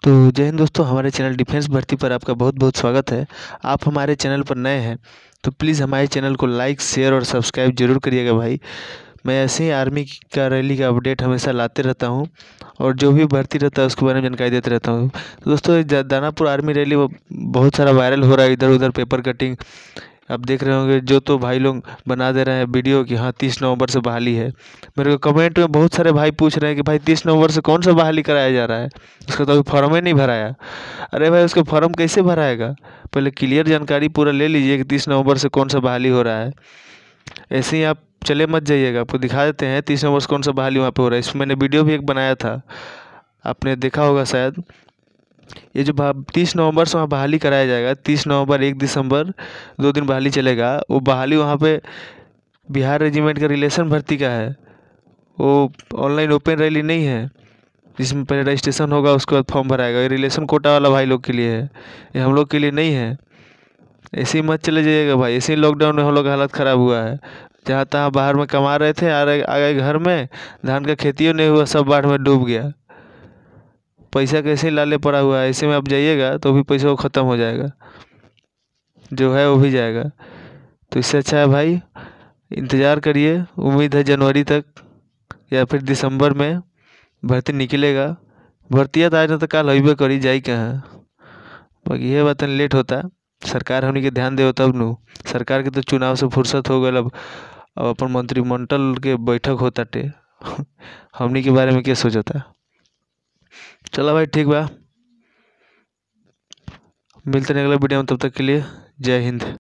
तो जय हिंद दोस्तों, हमारे चैनल डिफेंस भर्ती पर आपका बहुत बहुत स्वागत है। आप हमारे चैनल पर नए हैं तो प्लीज़ हमारे चैनल को लाइक, शेयर और सब्सक्राइब जरूर करिएगा भाई। मैं ऐसे ही आर्मी का रैली का अपडेट हमेशा लाते रहता हूं और जो भी भर्ती रहता है उसके बारे में जानकारी देते रहता हूं। तो दोस्तों, दानापुर आर्मी रैली बहुत सारा वायरल हो रहा है, इधर उधर पेपर कटिंग आप देख रहे होंगे। जो तो भाई लोग बना दे रहे हैं वीडियो कि हाँ 30 नवंबर से बहाली है। मेरे को कमेंट में बहुत सारे भाई पूछ रहे हैं कि भाई 30 नवंबर से कौन सा बहाली कराया जा रहा है, उसका तो अभी फॉर्म ही नहीं भराया। अरे भाई, उसका फॉर्म कैसे भराएगा? पहले क्लियर जानकारी पूरा ले लीजिए कि 30 नवंबर से कौन सा बहाली हो रहा है। ऐसे ही आप चले मत जाइएगा, आपको दिखा देते हैं 30 नवंबर से कौन सा बहाली वहाँ पे हो रहा है। इसमें मैंने वीडियो भी एक बनाया था, आपने देखा होगा शायद। ये जो 30 नवंबर से वहाँ बहाली कराया जाएगा, 30 नवंबर 1 दिसंबर 2 दिन बहाली चलेगा। वो बहाली वहाँ पे बिहार रेजिमेंट का रिलेशन भर्ती का है। वो ऑनलाइन ओपन रैली नहीं है जिसमें पहले रजिस्ट्रेशन होगा उसके बाद फॉर्म भराएगा। ये रिलेशन कोटा वाला भाई लोग के लिए है, ये हम लोग के लिए नहीं है। ऐसे ही मत चले जाइएगा भाई। ऐसे ही लॉकडाउन में हम लोग का हालत ख़राब हुआ है। जहाँ तहाँ बाहर में कमा रहे थे, आ गए घर में, धान का खेती नहीं हुआ, सब बाढ़ में डूब गया। पैसा कैसे लाले पड़ा हुआ है। ऐसे में आप जाइएगा तो भी पैसा वो ख़त्म हो जाएगा, जो है वो भी जाएगा। तो इससे अच्छा है भाई इंतज़ार करिए। उम्मीद है जनवरी तक या फिर दिसंबर में भर्ती निकलेगा। भर्तियाँ तो आज न तो काल होइबे करी, जाई कहाँ। बाकी ये बात लेट होता, सरकार हमनी के ध्यान देव तब नु। सरकार के तो चुनाव से फुर्सत हो गल। अब अपन मंत्रिमंडल के बैठक होता टे हमनी के बारे में क्या सोचता। चलो भाई, ठीक बा, मिलते हैं अगला वीडियो में। तब तक के लिए जय हिंद।